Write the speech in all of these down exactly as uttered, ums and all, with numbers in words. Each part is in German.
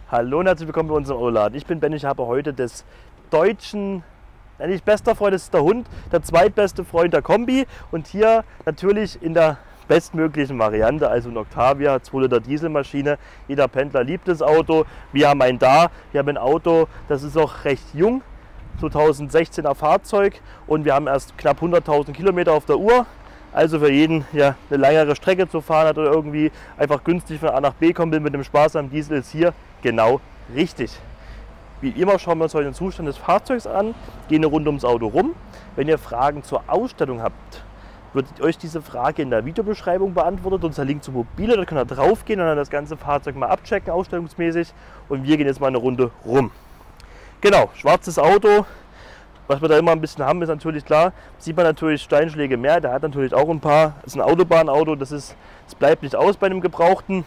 Hallo und herzlich willkommen bei unserem Autoladen. Ich bin Ben, ich habe heute des deutschen, ja nicht bester Freund, das ist der Hund, der zweitbeste Freund der Kombi und hier natürlich in der bestmöglichen Variante, also ein Octavia, zwei Liter Dieselmaschine. Jeder Pendler liebt das Auto. Wir haben einen da, wir haben ein Auto, das ist auch recht jung, zweitausendsechzehner Fahrzeug und wir haben erst knapp hunderttausend Kilometer auf der Uhr. Also für jeden, der eine längere Strecke zu fahren hat oder irgendwie einfach günstig von A nach B kommen will mit dem Spaß am Diesel, ist hier genau richtig. Wie immer schauen wir uns heute den Zustand des Fahrzeugs an, gehen eine Runde ums Auto rum. Wenn ihr Fragen zur Ausstattung habt, wird euch diese Frage in der Videobeschreibung beantwortet. Unser Link zum Mobile, da könnt ihr drauf gehen und dann das ganze Fahrzeug mal abchecken, ausstellungsmäßig. Und wir gehen jetzt mal eine Runde rum. Genau, schwarzes Auto. Was wir da immer ein bisschen haben, ist natürlich klar, sieht man natürlich Steinschläge mehr, der hat natürlich auch ein paar. Das ist ein Autobahnauto, das, ist, das bleibt nicht aus bei einem Gebrauchten.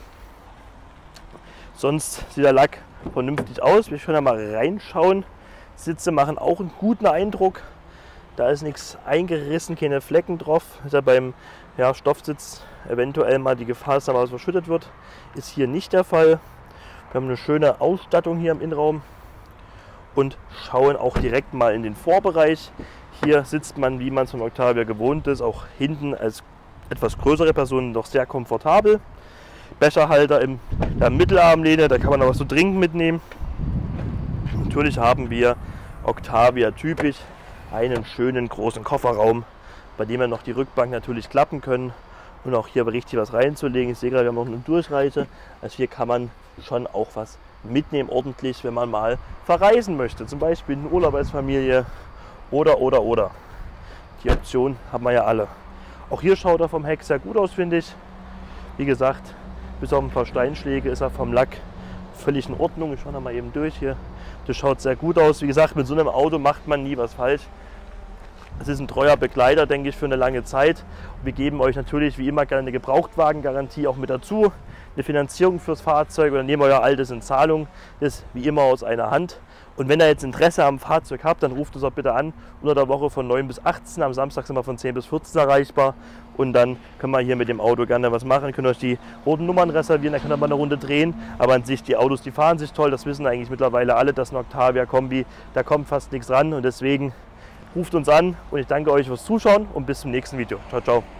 Sonst sieht der Lack vernünftig aus. Wir können da mal reinschauen. Sitze machen auch einen guten Eindruck. Da ist nichts eingerissen, keine Flecken drauf. Ist ja beim ja, Stoffsitz eventuell mal die Gefahr, dass da mal was verschüttet wird. Ist hier nicht der Fall. Wir haben eine schöne Ausstattung hier im Innenraum. Und schauen auch direkt mal in den Vorbereich. Hier sitzt man, wie man es von Octavia gewohnt ist, auch hinten als etwas größere Person noch sehr komfortabel. Becherhalter in der Mittelarmlehne, da kann man auch was zu trinken mitnehmen. Natürlich haben wir Octavia typisch einen schönen großen Kofferraum, bei dem wir noch die Rückbank natürlich klappen können und auch hier richtig was reinzulegen. Ich sehe gerade, wir haben noch eine Durchreiche, also hier kann man schon auch was mitnehmen ordentlich, wenn man mal verreisen möchte, zum Beispiel in Urlaub als Familie oder oder oder. Die Option haben wir ja alle. Auch hier schaut er vom Heck sehr gut aus, finde ich. Wie gesagt, bis auf ein paar Steinschläge ist er vom Lack völlig in Ordnung. Ich schaue da mal eben durch hier. Das schaut sehr gut aus. Wie gesagt, mit so einem Auto macht man nie was falsch. Es ist ein treuer Begleiter, denke ich, für eine lange Zeit. Wir geben euch natürlich wie immer gerne eine Gebrauchtwagengarantie auch mit dazu. Eine Finanzierung fürs Fahrzeug oder nehmen euer altes in Zahlung. Das ist wie immer aus einer Hand. Und wenn ihr jetzt Interesse am Fahrzeug habt, dann ruft uns auch bitte an. Unter der Woche von neun bis achtzehn, am Samstag sind wir von zehn bis vierzehn erreichbar. Und dann können wir hier mit dem Auto gerne was machen. Ihr könnt euch die roten Nummern reservieren, dann könnt ihr mal eine Runde drehen. Aber an sich, die Autos, die fahren sich toll. Das wissen eigentlich mittlerweile alle, dass ein Octavia Kombi, da kommt fast nichts ran. Und deswegen ruft uns an und ich danke euch fürs Zuschauen und bis zum nächsten Video. Ciao, ciao.